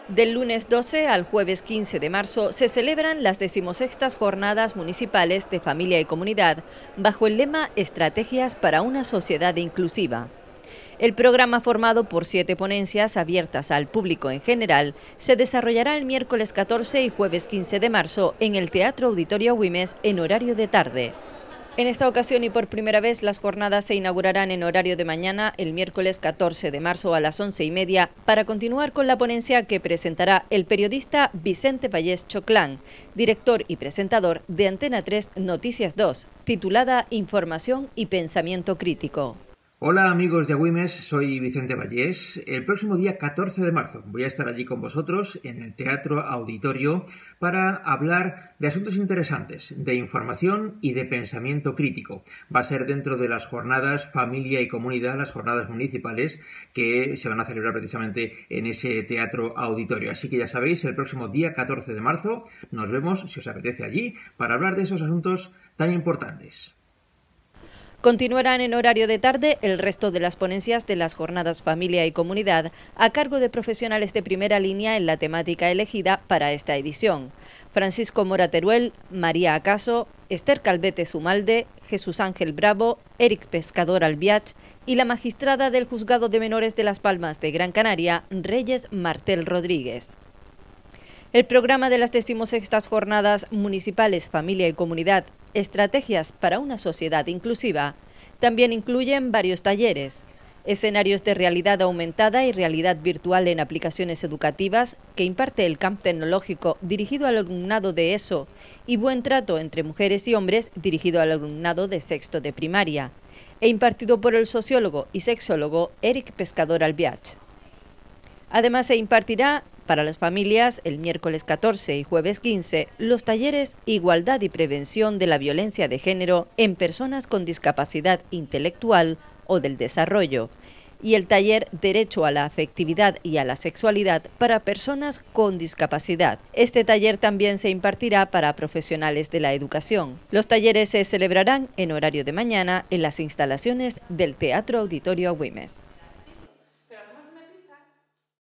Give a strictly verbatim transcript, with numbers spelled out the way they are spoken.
Del lunes doce al jueves quince de marzo se celebran las decimosextas Jornadas Municipales de Familia y Comunidad bajo el lema Estrategias para una sociedad inclusiva. El programa, formado por siete ponencias abiertas al público en general, se desarrollará el miércoles catorce y jueves quince de marzo en el Teatro Auditorio Güímez en horario de tarde. En esta ocasión y por primera vez, las jornadas se inaugurarán en horario de mañana el miércoles catorce de marzo a las once y media para continuar con la ponencia que presentará el periodista Vicente Vallés Choclán, director y presentador de Antena tres Noticias dos, titulada Información y Pensamiento Crítico. Hola amigos de Agüimes, soy Vicente Vallés. El próximo día catorce de marzo voy a estar allí con vosotros en el Teatro Auditorio para hablar de asuntos interesantes, de información y de pensamiento crítico. Va a ser dentro de las jornadas Familia y Comunidad, las jornadas municipales que se van a celebrar precisamente en ese Teatro Auditorio. Así que ya sabéis, el próximo día catorce de marzo nos vemos, si os apetece, allí para hablar de esos asuntos tan importantes. Continuarán en horario de tarde el resto de las ponencias de las jornadas Familia y Comunidad a cargo de profesionales de primera línea en la temática elegida para esta edición. Francisco Mora Teruel, María Acaso, Esther Calvete Zumalde, Jesús Ángel Bravo, Eric Pescador Albiach y la magistrada del Juzgado de Menores de Las Palmas de Gran Canaria, Reyes Martel Rodríguez. El programa de las decimosextas Jornadas Municipales Familia y Comunidad, Estrategias para una sociedad inclusiva, también incluyen varios talleres, escenarios de realidad aumentada y realidad virtual en aplicaciones educativas que imparte el Camp Tecnológico dirigido al alumnado de ESO y Buen Trato entre mujeres y hombres dirigido al alumnado de sexto de primaria, e impartido por el sociólogo y sexólogo Eric Pescador Albiach. Además, se impartirá para las familias el miércoles catorce y jueves quince los talleres Igualdad y Prevención de la Violencia de Género en personas con discapacidad intelectual o del desarrollo y el taller Derecho a la Afectividad y a la Sexualidad para personas con discapacidad. Este taller también se impartirá para profesionales de la educación. Los talleres se celebrarán en horario de mañana en las instalaciones del Teatro Auditorio Güímez.